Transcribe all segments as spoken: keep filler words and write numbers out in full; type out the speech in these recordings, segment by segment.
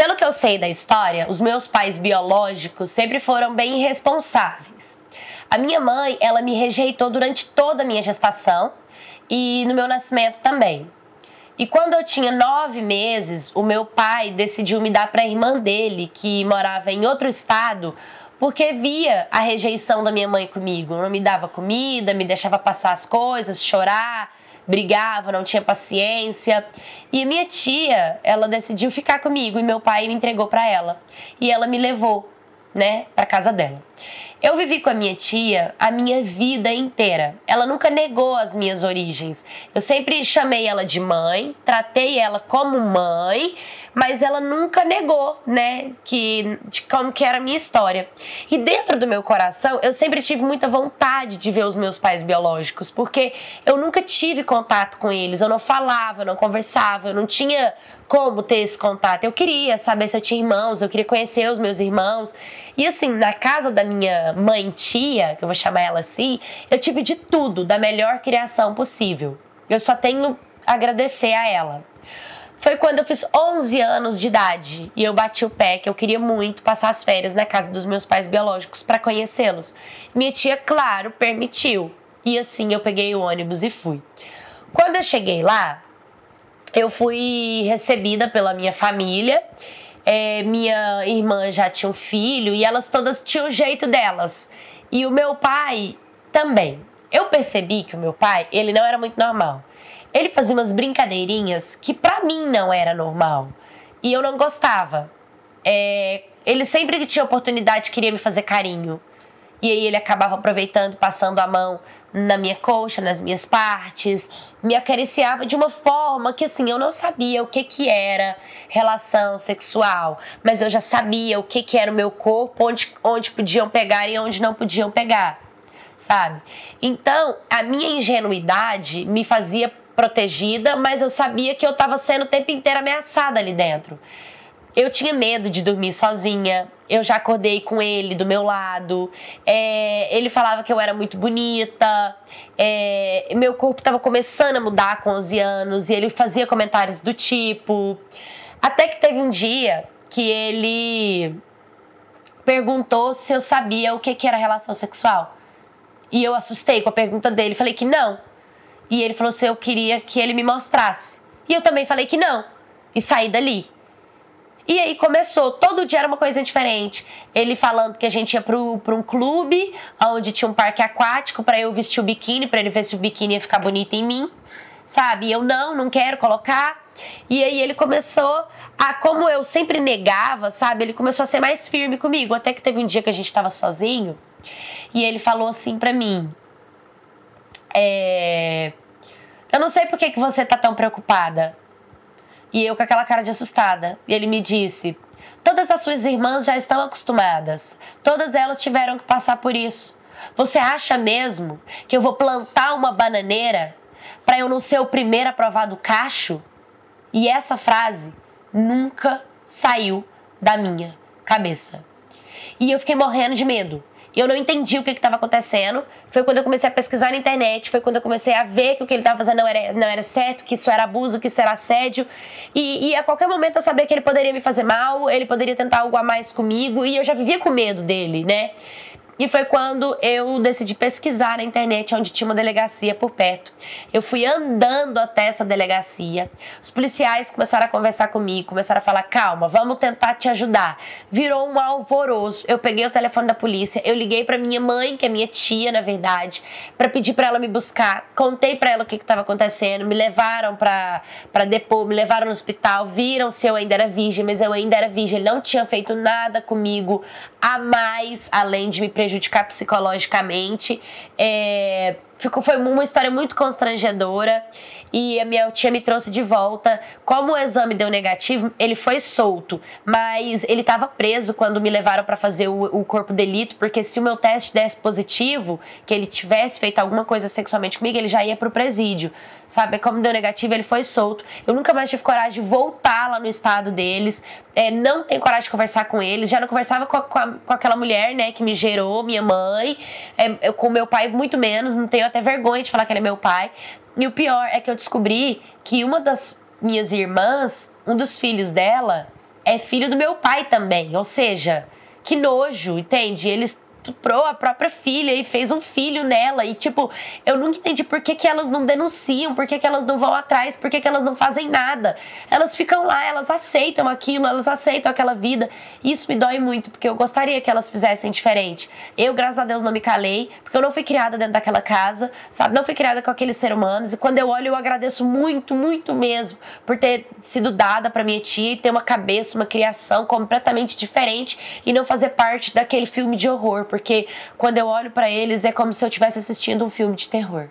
Pelo que eu sei da história, os meus pais biológicos sempre foram bem irresponsáveis. A minha mãe, ela me rejeitou durante toda a minha gestação e no meu nascimento também. E quando eu tinha nove meses, o meu pai decidiu me dar para a irmã dele, que morava em outro estado, porque via a rejeição da minha mãe comigo. Não me dava comida, me deixava passar as coisas, chorar, brigava, não tinha paciência. E a minha tia, ela decidiu ficar comigo e meu pai me entregou para ela. E ela me levou, né, para casa dela. Eu vivi com a minha tia a minha vida inteira. Ela nunca negou as minhas origens. Eu sempre chamei ela de mãe, tratei ela como mãe, mas ela nunca negou, né, que, de como que era a minha história. E dentro do meu coração, eu sempre tive muita vontade de ver os meus pais biológicos, porque eu nunca tive contato com eles, eu não falava, eu não conversava, eu não tinha como ter esse contato. Eu queria saber se eu tinha irmãos, eu queria conhecer os meus irmãos. E assim, na casa da minha mãe tia, que eu vou chamar ela assim, eu tive de tudo, da melhor criação possível. Eu só tenho a agradecer a ela. Foi quando eu fiz onze anos de idade e eu bati o pé que eu queria muito passar as férias na casa dos meus pais biológicos para conhecê-los. Minha tia, claro, permitiu. E assim eu peguei o ônibus e fui. Quando eu cheguei lá, eu fui recebida pela minha família. É, minha irmã já tinha um filho e elas todas tinham o jeito delas. E o meu pai também. Eu percebi que o meu pai, ele não era muito normal. Ele fazia umas brincadeirinhas que pra mim não era normal. E eu não gostava. É, ele sempre que tinha oportunidade queria me fazer carinho. E aí ele acabava aproveitando, passando a mão na minha coxa, nas minhas partes. Me acariciava de uma forma que assim, eu não sabia o que que era relação sexual. Mas eu já sabia o que que era o meu corpo, onde, onde podiam pegar e onde não podiam pegar. Sabe? Então, a minha ingenuidade me fazia protegida, mas eu sabia que eu estava sendo o tempo inteiro ameaçada ali dentro. Eu tinha medo de dormir sozinha, eu já acordei com ele do meu lado, é, ele falava que eu era muito bonita, é, meu corpo estava começando a mudar com onze anos e ele fazia comentários do tipo. Até que teve um dia que ele perguntou se eu sabia o que, que era relação sexual. E eu assustei com a pergunta dele, falei que não. E ele falou se eu queria que ele me mostrasse. E eu também falei que não. E saí dali. E aí começou, todo dia era uma coisa diferente. Ele falando que a gente ia pro, pro um clube, onde tinha um parque aquático, pra eu vestir o biquíni, pra ele ver se o biquíni ia ficar bonito em mim. Sabe? E eu não, não quero colocar. E aí ele começou a, como eu sempre negava, sabe? Ele começou a ser mais firme comigo. Até que teve um dia que a gente tava sozinho. E ele falou assim pra mim. É, eu não sei por que, que você tá tão preocupada. E eu com aquela cara de assustada. E ele me disse, todas as suas irmãs já estão acostumadas. Todas elas tiveram que passar por isso. Você acha mesmo que eu vou plantar uma bananeira para eu não ser o primeiro a provar do cacho? E essa frase nunca saiu da minha cabeça. E eu fiquei morrendo de medo. Eu não entendi o que estava acontecendo. Foi quando eu comecei a pesquisar na internet. Foi quando eu comecei a ver que o que ele estava fazendo não era, não era certo, que isso era abuso, que isso era assédio. E, e a qualquer momento eu sabia que ele poderia me fazer mal, ele poderia tentar algo a mais comigo. E eu já vivia com medo dele, né? E foi quando eu decidi pesquisar na internet onde tinha uma delegacia por perto. Eu fui andando até essa delegacia. Os policiais começaram a conversar comigo, começaram a falar, calma, vamos tentar te ajudar. Virou um alvoroço. Eu peguei o telefone da polícia, eu liguei pra minha mãe, que é minha tia, na verdade, pra pedir pra ela me buscar. Contei pra ela o que que tava acontecendo, me levaram pra, pra depor, me levaram no hospital, viram se eu ainda era virgem, mas eu ainda era virgem. Ele não tinha feito nada comigo a mais, além de me prejudicar psicologicamente. É, ficou, foi uma história muito constrangedora e a minha tia me trouxe de volta. Como o exame deu negativo, ele foi solto, mas ele estava preso quando me levaram para fazer o, o corpo de delito, porque se o meu teste desse positivo, que ele tivesse feito alguma coisa sexualmente comigo, ele já ia pro presídio, sabe? Como deu negativo, ele foi solto. Eu nunca mais tive coragem de voltar lá no estado deles, é, não tenho coragem de conversar com eles, já não conversava com, a, com, a, com aquela mulher, né, que me gerou, minha mãe, é, eu, com meu pai muito menos, não tenho até vergonha de falar que ele é meu pai. E o pior é que eu descobri que uma das minhas irmãs, um dos filhos dela, é filho do meu pai também. Ou seja, que nojo, entende? Ele estuprou a própria filha e fez um filho nela. E, tipo, eu nunca entendi por que, que elas não denunciam, por que, que elas não vão atrás, por que, que elas não fazem nada. Elas ficam lá, elas aceitam aquilo, elas aceitam aquela vida. Isso me dói muito, porque eu gostaria que elas fizessem diferente. Eu, graças a Deus, não me calei, porque eu não fui criada dentro daquela casa, sabe? Não fui criada com aqueles seres humanos. E quando eu olho, eu agradeço muito, muito mesmo por ter sido dada pra minha tia e ter uma cabeça, uma criação completamente diferente e não fazer parte daquele filme de horror. Porque quando eu olho pra eles é como se eu estivesse assistindo um filme de terror.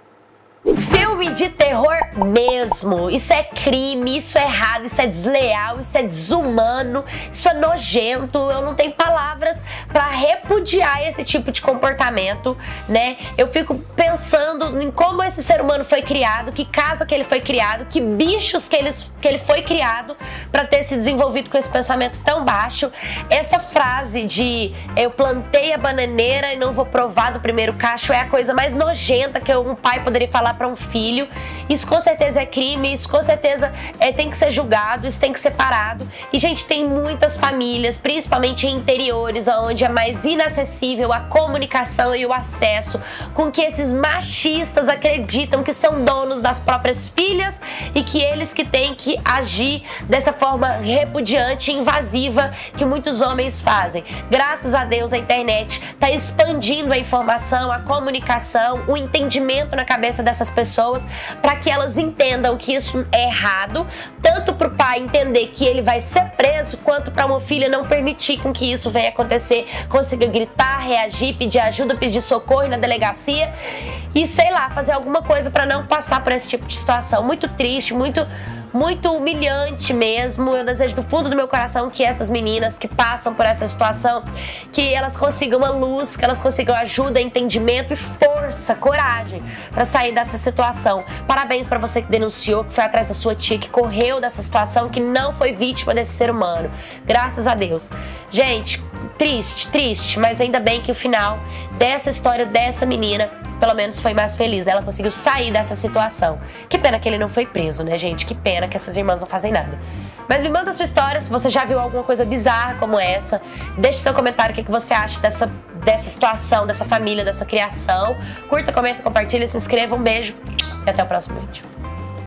Filme de terror mesmo. Isso é crime, isso é errado, isso é desleal, isso é desumano, isso é nojento. Eu não tenho palavras pra repudiar esse tipo de comportamento, né? Eu fico pensando em como esse ser humano foi criado, que casa que ele foi criado, que bichos que ele, que ele foi criado pra ter se desenvolvido com esse pensamento tão baixo. Essa frase de eu plantei a bananeira e não vou provar do primeiro cacho é a coisa mais nojenta que um pai poderia falar para um filho. Isso com certeza é crime, isso com certeza é, tem que ser julgado, isso tem que ser parado. E, gente, tem muitas famílias, principalmente em interiores, onde é mais inacessível a comunicação e o acesso, com que esses machistas acreditam que são donos das próprias filhas e que eles que têm que agir dessa forma repudiante e invasiva que muitos homens fazem. Graças a Deus a internet está expandindo a informação, a comunicação, o entendimento na cabeça dessas pessoas, para que elas entendam que isso é errado, tanto para o pai entender que ele vai ser preso, quanto para uma filha não permitir com que isso venha acontecer, conseguir gritar, reagir, pedir ajuda, pedir socorro na delegacia e, sei lá, fazer alguma coisa para não passar por esse tipo de situação. Muito triste, muito muito humilhante mesmo. Eu desejo do fundo do meu coração que essas meninas que passam por essa situação, que elas consigam uma luz, que elas consigam ajuda, entendimento e força, coragem para sair dessa situação. Parabéns para você que denunciou, que foi atrás da sua tia, que correu dessa situação, que não foi vítima desse ser humano. Graças a Deus. Gente, triste, triste, mas ainda bem que o final dessa história dessa menina pelo menos foi mais feliz, né? Ela conseguiu sair dessa situação. Que pena que ele não foi preso, né, gente? Que pena que essas irmãs não fazem nada. Mas me manda a sua história, se você já viu alguma coisa bizarra como essa. Deixe seu comentário, o que você acha dessa, dessa situação, dessa família, dessa criação. Curta, comenta, compartilha, se inscreva. Um beijo e até o próximo vídeo.